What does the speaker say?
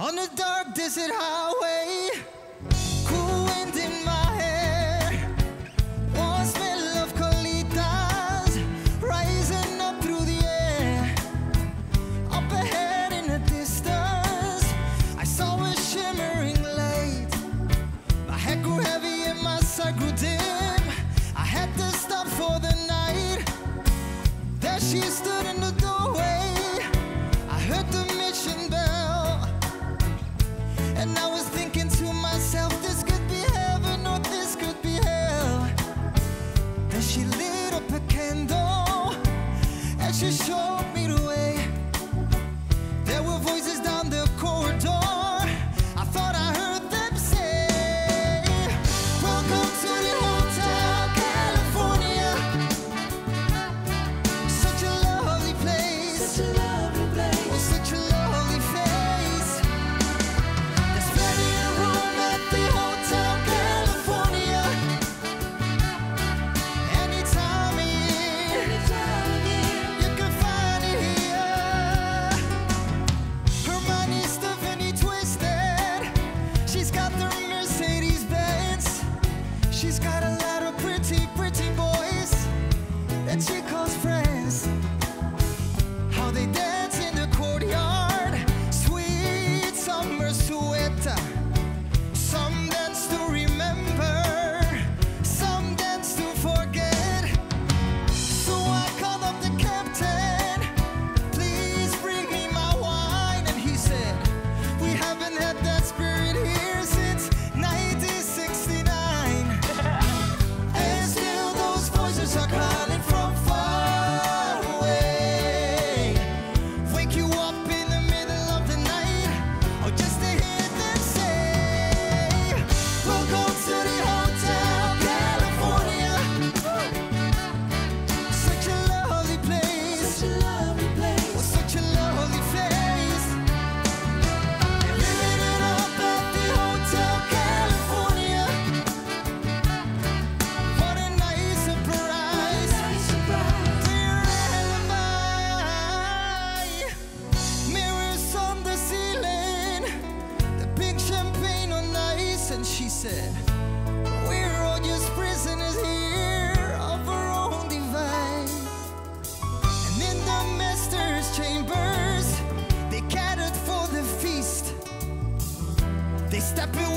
On the dark desert highway, cool wind in my hair, warm smell of colitas rising up through the air. Up ahead in the distance, I saw a shimmering light. My head grew heavy and my sight grew dim. I had to stop for the night. There she stood in the doorway. I heard the mission bell, and I was thinking to myself, this could be heaven or this could be hell. Then she lit up a candle and she showed me the way. There were voices down the corridor. I thought I heard them say, welcome to the Hotel California. Such a lovely place. Such a lovely place. Oh, such a lovely face. There's plenty of room at the Hotel California. Anytime of year, you can find it here. Hermione Stephanie Twisted, she's got the Mercedes Benz. She's got a lot of pretty, pretty boys that she calls friends. How they dance in the courtyard, sweet summer sweat. Some dance to remember, some dance to forget. So I called up the captain, please bring me my wine. And he said, we haven't had that spirit here since 1969. And still those voices are calling from far away. Wake you up in the middle of the night, or just to hear them say, welcome to the Hotel California. Such a lovely place. Such a lovely place. Oh, such a lovely face. And living it up at the Hotel California. What a nice surprise. Dear alibi. Mirrors on the ceiling, the big champagne on ice. And she said, we're all just prisoners here of our own device. And in the master's chambers, they gathered for the feast. They step away